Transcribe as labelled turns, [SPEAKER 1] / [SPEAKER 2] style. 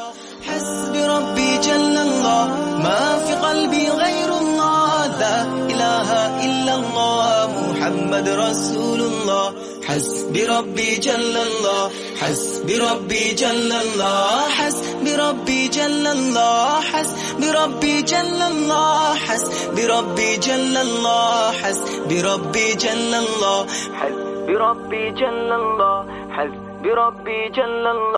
[SPEAKER 1] حسبي ربي جل الله، ما في قلبي غير الله، لا إله إلا الله محمد رسول الله. حسبي ربي جل الله، حسبي ربي جل الله، حسبي ربي جل الله، حسبي ربي جل الله، حسبي ربي جل الله، حسبي ربي جل الله، حسبي ربي جل الله، حسبي ربي جل الله.